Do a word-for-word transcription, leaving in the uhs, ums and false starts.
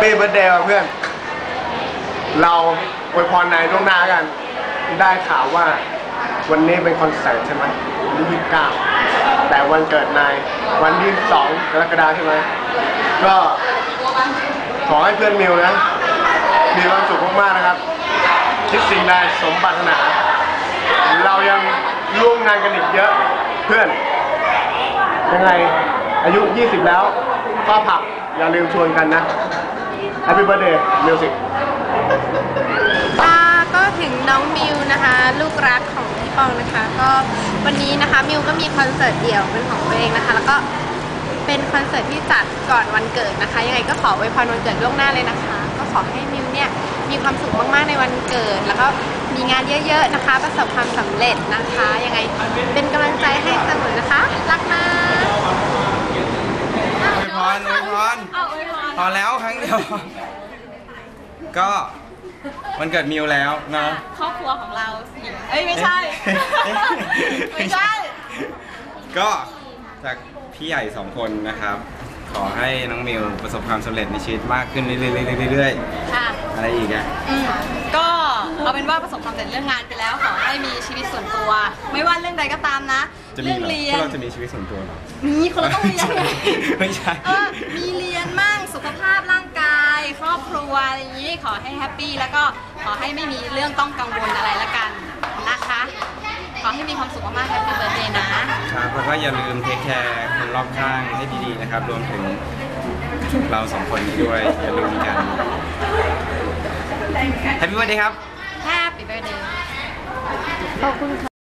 ปี้เบิร์ธเดย์เพื่อนเราอวยพรนายล่วงหน้ากันได้ข่าวว่าวันนี้เป็นคอนเสิร์ตใช่ไหมวันที่ยี่สิบเก้าแต่วันเกิดนายวันที่สองกรกฎาคมใช่ไหมก็ขอให้เพื่อนมิวนะมีความสุขมากๆนะครับคิดสิ่งใดสมปรารถนาเรายังร่วมงานกันอีกเยอะเพื่อนยังไงอายุยี่สิบแล้วก็ผักอย่าลืมชวนกันนะ Happy Birthday Music ค่ะก็ถึงน้องมิวนะคะลูกรักของพี่ปองนะคะก็วันนี้นะคะมิวก็มีคอนเสิร์ตเดี่ยวเป็นของตัวเองนะคะแล้วก็เป็นคอนเสิร์ตที่จัดก่อนวันเกิดนะคะยังไงก็ขออวยพรวันเกิดล่วงหน้าเลยนะคะก็ขอให้มิวเนี่ยมีความสุขมากๆในวันเกิดแล้วก็มีงานเยอะๆนะคะประสบความสำเร็จนะคะยังไงเป็นกำลังใจให้เสมอนะคะรักนะอวยพรอวยพรพอแล้วครั้งเดียวก็วันเกิดมิวแล้วเนาะครอบครัวของเราเอ้ยไม่ใช่ไม่ใช่ก็จากพี่ใหญ่สองคนนะครับขอให้น้องมิวประสบความสำเร็จในชีวิตมากขึ้นเรื่อยๆค่ะอะไรอีกอ่ะก็เอาเป็นว่าประสบความสำเร็จเรื่องงานไปแล้วขอให้มีชีวิตส่วนตัวไม่ว่าเรื่องใดก็ตามนะเรื่องเรียนพวกเราจะมีชีวิตส่วนตัวหรอมีคนเราต้องเรียนไงไม่ใช่เออมีเรียนมั่งสุขภาพร่างกายครอบครัวอะไรอย่างนี้ขอให้แฮปปี้แล้วก็ขอให้ไม่มีเรื่องต้องกังวลอะไรละกันนะคะขอให้มีความสุขมากๆแฮปปี้เบิร์ธเดย์นะครับแล้วก็อย่าลืมเทคแคร์คนรอบข้างให้ดีๆนะครับรวมถึงเราสองคนนี้ด้วยอย่าลืมกันแฮปปี้เบิร์ธเดย์ครับแฮปปี้เบิร์ธเดย์ขอบคุณค่ะ